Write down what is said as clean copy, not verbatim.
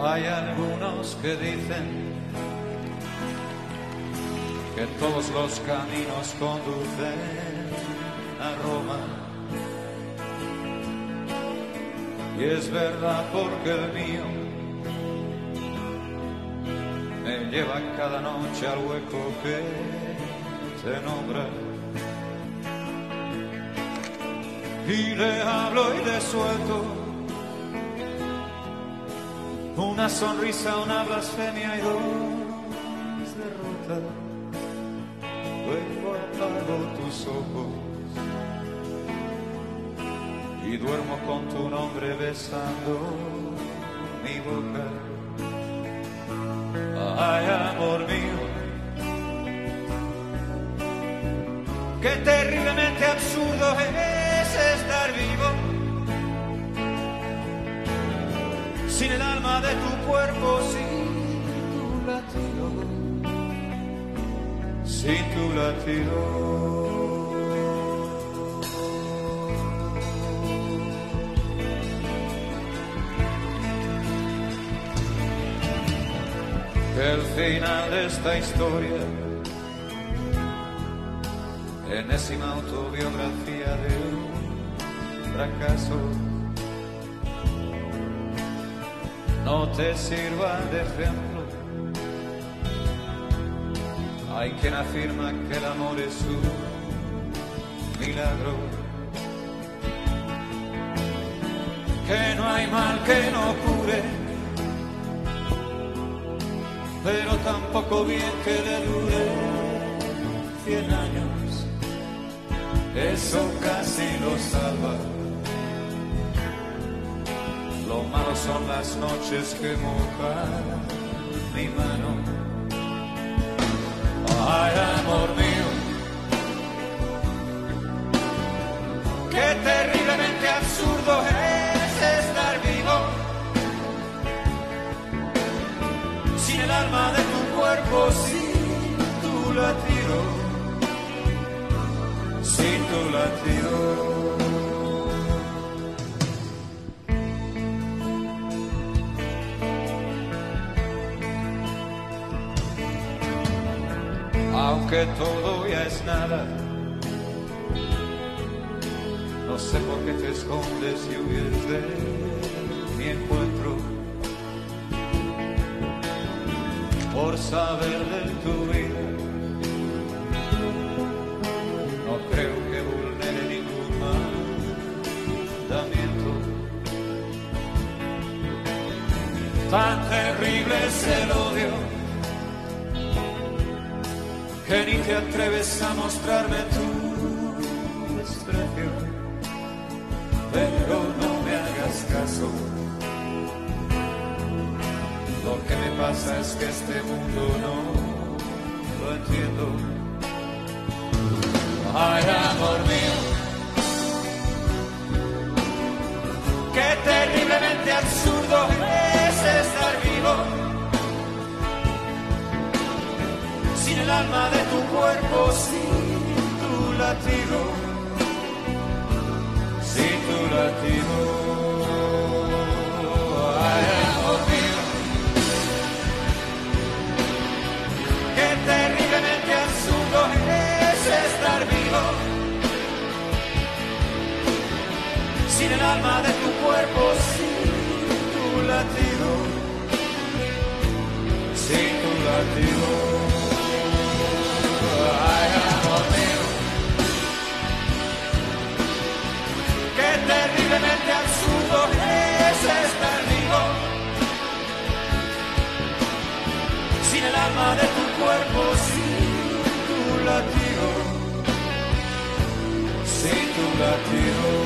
Hay algunos que dicen que todos los caminos conducen a Roma. Y es verdad porque el mío me lleva cada noche al hueco que te nombra. Y le hablo y le suelto una sonrisa, una blasfemia y dos derrotas. Luego apago tus ojos y duermo con tu nombre besando mi boca. Ay, amor mío, qué terriblemente absurdo es estar vivo sin el alma de tu cuerpo, sin tu latido, sin tu latido. El final de esta historia, enésima autobiografía de un fracaso, no te sirva de ejemplo. Hay quien afirma que el amor es un milagro, que no hay mal que no cure, pero tampoco bien que le dure 100 años, eso casi lo salva. Lo malo son las noches que mojan mi mano. Ay, amor mío, qué terriblemente absurdo es estar vivo sin el alma de tu cuerpo, sin tu latido, sin tu latido. Aunque todo ya es nada, no sé por qué te escondes y huyes de mi encuentro. Por saber de tu vida, no creo que vulnere ningún mandamiento. Tan terrible es el odio que ni te atreves a mostrarme tu desprecio, pero no me hagas caso. Lo que me pasa es que este mundo no lo entiendo. Ay, amor mío, qué terriblemente absurdo es estar vivo sin el alma de tu cuerpo, sin tu latido, sin tu latido. Ay, amor mío, qué terriblemente absurdo es estar vivo sin el alma de tu cuerpo, sin tu latido, sin tu latido. Ay, amor mío, qué terriblemente absurdo es estar vivo sin el alma de tu cuerpo, sin tu latido, sin tu latido.